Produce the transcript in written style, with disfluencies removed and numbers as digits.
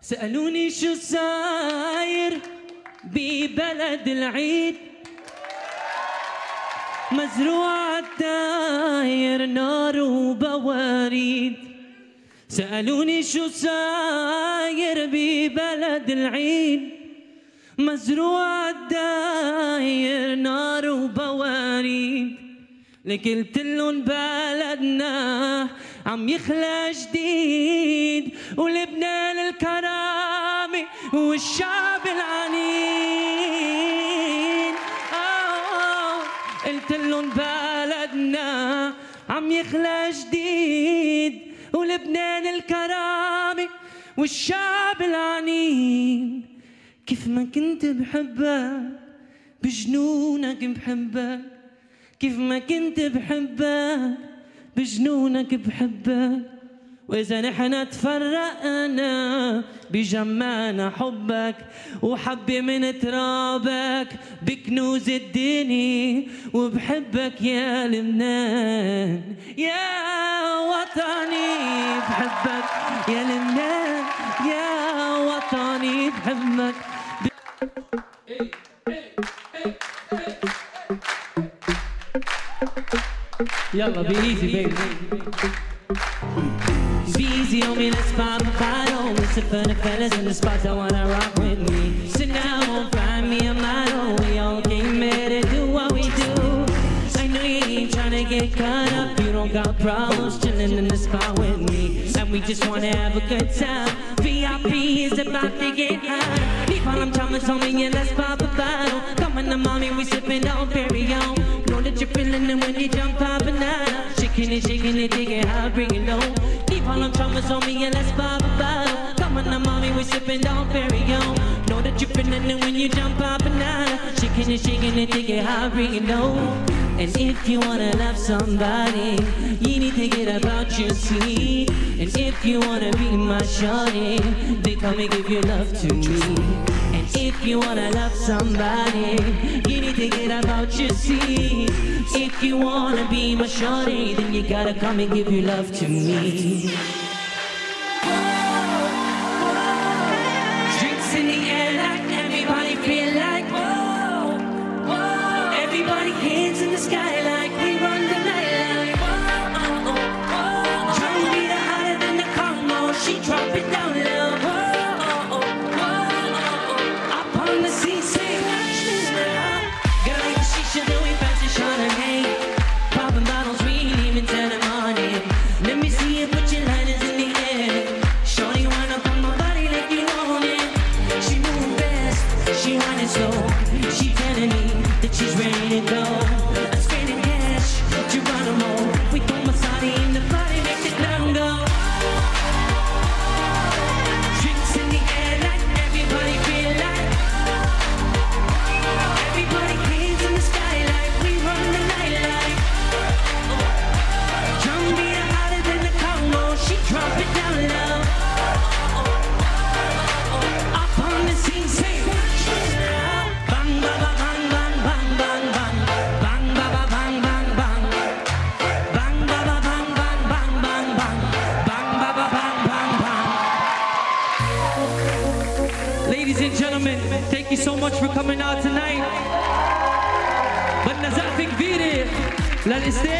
سألوني شو صاير ببلد العيد، مزروع الداير نار وبواريد. سألوني شو صاير ببلد العيد، مزروع الداير نار وبواريد. لقلتلن بلدنا عم يخلى جديد، ولبنان الكرامة والشعب العنيد. قلتلن بلدنا عم يخلى جديد، ولبنان الكرامة والشعب العنيد. كيف ما كنت بحبك بجنونك بحبك، كيف ما كنت بحبك بجنونك بحبك. وإذا نحن تفرقنا بجمعنا حبك، وحبة من ترابك بكنوز الدنيا. وبحبك يا لبنان يا وطني، بحبك يا لبنان يا وطني بحبك. Yalla, be easy, baby. Be easy on me, let's pop a bottle. Listen for the fellas in the spots that wanna rock with me. So now won't find me a model. We all came here to do what we do. I know you ain't tryna get caught up. You don't got problems chilling in the spot with me. And we just wanna have a good time. VIP is about to get hot. People, I'm Thomas on me, yeah, let's pop a bottle. Come on, the mommy, we sipping on very on. Know that you're feeling it when you jump up and down. Shaking it, dig it high, bring it low. Keep all them traumas on me and let's pop a bottle. Come on now, mommy, we sipping down very young. Know that you're feeling it when you jump up and down. Shaking it, dig it high, bring it low. And if you wanna love somebody, you need to get about your seat. And if you wanna be my shorty, then come and give your love to me. And if you wanna love somebody, you need to get about your seat. If you wanna be my shorty, then you gotta come and give your love to me. Drinks in the air like everybody feel like whoa, whoa. Everybody hands in the sky like we run the night like whoa, whoa. Drum beat hotter than the Congo, she drop it down low. Whoa, whoa. Up on the scene, say girl, like a shisha, then we pass the Chardonnay. Popping bottles, we ain't even till the morning. Let me see you put your lighters in the air. Shorty wind up on my body like you want it. She move fast, she whining slow. She telling me that she's ready to go. I'm spending cash, Geronimo. We throw Masadi in the body, make the ground go. Drinks in the air like everybody feel like. Everybody hands in the sky like we run the night like. Drum beat hotter than the Congo, she drop it down low. Up on the scene, say bang ba ba bang bang bang bang bang bang ba ba bang bang bang bang ba ba bang bang bang bang bang bang ba ba bang bang bang. Ladies and gentlemen, thank you so much for coming out tonight. بدنا زقفة كبيرة للاستاذ